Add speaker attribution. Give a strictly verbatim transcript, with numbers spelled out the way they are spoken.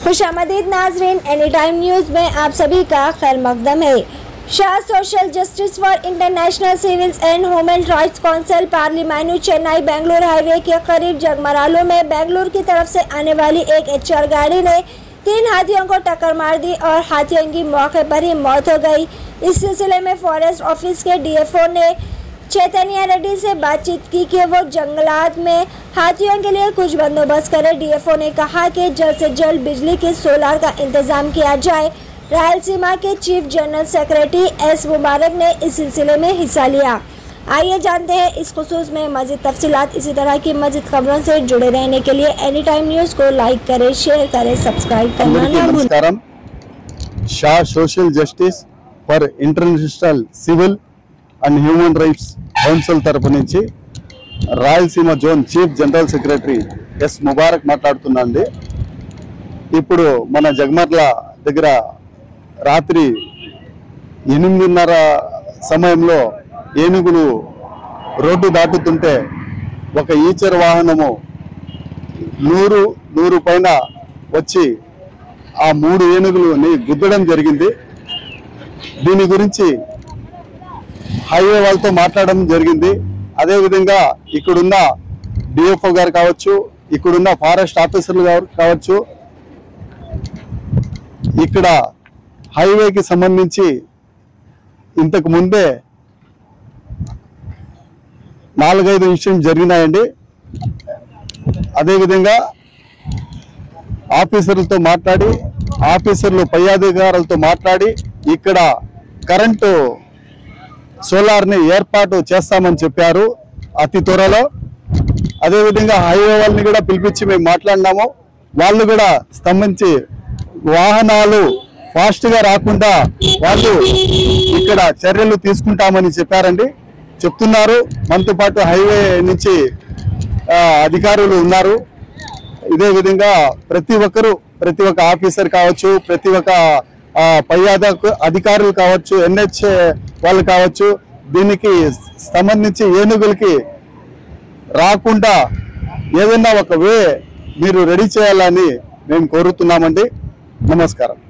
Speaker 1: खुशामदीद नाजरीन, any time news में आप सभी का खैर मकदम है। Shah social justice for international civils and human rights council पार्लिमानी चेन्नई बेंगलुरु हाईवे के करीब जगमरालो में बेंगलुरु की तरफ से आने वाली एक एचआर गाड़ी ने तीन हाथियों को टक्कर मार दी और हाथियों की मौके पर ही मौत हो गई। इस सिलसिले में फॉरेस्ट ऑफिस के डीएफओ ने चैतन्य रेड्डी से बातचीत की कि वो जंगलात में हाथियों के लिए कुछ बंदोबस्त करें। डीएफओ ने कहा कि जल्द से जल्द बिजली के सोलार का इंतजाम किया जाए। रायलसीमा के chief general secretary S Mubarak ने इस सिलसिले में हिस्सा लिया। आइए जानते हैं इस खुसूस में मज़ीद तफसीलात। इसी तरह की मज़ीद खबरों से जुड़े रहने के लिए एनी टाइम न्यूज़ को लाइक करें, शेयर करें, सब्सक्राइब करना ना भूलें।
Speaker 2: Shah social justice for international civil and human rights council తరపు నుంచి Rayalaseema zone chief general secretary S Mubarak మాట్లాడుతున్నాండి। ఇప్పుడు మన జగమర్ల దగ్గర రాత్రి ఎనిమిదిన్నర సమయంలో ఏనుగులు రోడ్డు దాటుతుంటే ఒక ఈచర్ వాహనము నూరు నూరు పైన వచ్చి ఆ మూడు ఏనుగులని గుద్దడం జరిగింది। దీని గురించి హైవే వాళ్ళతో మాట్లాడడం జరిగింది। అదే విధంగా ఇక్కడున్న డిఎఫ్ఓ గారు కావచ్చు, ఇక్కడున్న ఫారెస్ట్ ఆఫీసర్లు గారు కావచ్చు, ఇక్కడ హైవేకి సంబంధించి ఇంతకు ముందే నాలుగైదు ఇన్సిడెంట్స్ జరిగినాయండి। అదేవిధంగా ఆఫీసర్లతో మాట్లాడి ఆఫీసర్లు పై అధికారులతో మాట్లాడి ఇక్కడ కరెంటు సోలార్ని ఏర్పాటు చేస్తామని చెప్పారు అతి త్వరలో। అదేవిధంగా హైవే వాళ్ళని కూడా పిలిపించి మేము మాట్లాడినాము। వాళ్ళు కూడా స్తంభించి వాహనాలు ఫాస్ట్గా రాకుండా వాళ్ళు ఇక్కడ చర్యలు తీసుకుంటామని చెప్పారండి చెప్తున్నారు। మనతో పాటు హైవే నుంచి అధికారులు ఉన్నారు। ఇదే విధంగా ప్రతి ఒక్కరు ప్రతి ఒక్క ఆఫీసర్ కావచ్చు, ప్రతి ఒక్క పై అధికారులు కావచ్చు, ఎన్హెచ్ వాళ్ళు కావచ్చు, దీనికి సంబంధించి ఏనుగులకి రాకుండా ఏదైనా ఒక వే మీరు రెడీ చేయాలని మేము కోరుతున్నామండి। నమస్కారం।